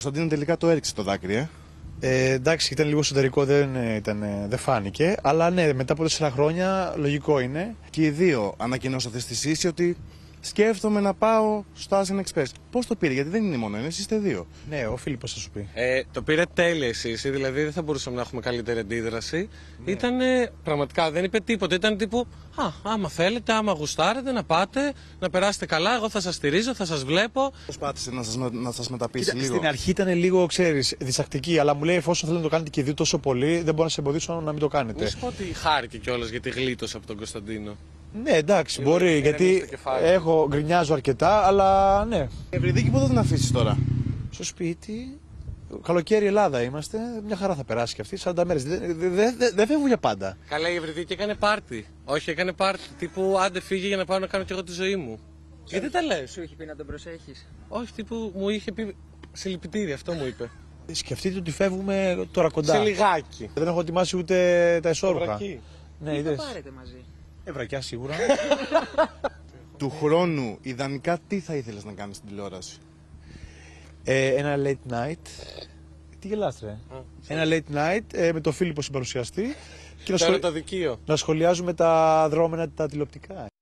Κωνσταντίνο τελικά το έριξε το δάκρυ, Εντάξει, ήταν λίγο εσωτερικό, δεν φάνηκε. Αλλά ναι, μετά από 4 χρόνια λογικό είναι. Και οι δύο ανακοινώσατε στη ΣΥΣΗ ότι σκέφτομαι να πάω στο Asian Express. Πώς το πήρε, γιατί δεν είναι μόνο ένα, είστε δύο. Ναι, ο Φίλιππος θα σου πει. Το πήρε τέλεια η ΣΥΣΗ, δηλαδή δεν θα μπορούσαμε να έχουμε καλύτερη αντίδραση. Ναι. Ήταν πραγματικά, δεν είπε τίποτα. Ήταν τύπου, άμα θέλετε, άμα γουστάρετε, να πάτε, να περάσετε καλά. Εγώ θα σας στηρίζω, θα σας βλέπω. Προσπάθησε να σας μεταπίσει λίγο. Στην αρχή ήταν λίγο, ξέρεις, διστακτική, αλλά μου λέει εφόσον θέλετε να το κάνετε και δύο τόσο πολύ, δεν μπορώ να σε εμποδίσω να μην το κάνετε. Να σου πω ότι χάρηκε κιόλας γιατί γλίτωσε από τον Κωνσταντίνο. Ναι, εντάξει, μπορεί, γιατί γκρινιάζω αρκετά, αλλά ναι. Ευρυδίκη, πού θα την αφήσεις τώρα? Στο σπίτι, καλοκαίρι Ελλάδα είμαστε, μια χαρά θα περάσει κι αυτή, 40 μέρες, δεν φεύγουν για πάντα. Καλά, η Ευρυδίκη έκανε πάρτι. Όχι, έκανε πάρτι, τύπου άντε φύγε για να πάω να κάνω κι εγώ τη ζωή μου. Γιατί τα λες? Σου είχε πει να τον προσέχεις? Όχι, τύπου μου είχε πει συλληπιτήρια, αυτό μου είπε. Σκεφτείτε ότι φεύγουμε τώρα κοντά. Σε λιγάκι. Δεν έχω ετοιμάσει ούτε τα εσώρουχα. Ναι, θα πάρετε μαζί? Βρακιά σίγουρα. Του χρόνου, ιδανικά, τι θα ήθελες να κάνεις στην τηλεόραση? Ένα late night. Τι γελάς ρε? Ένα late night με τον Φίλιππο συμπαρουσιαστή. Και Το δικείο. να σχολιάζουμε τα δρόμενα τα τηλεοπτικά.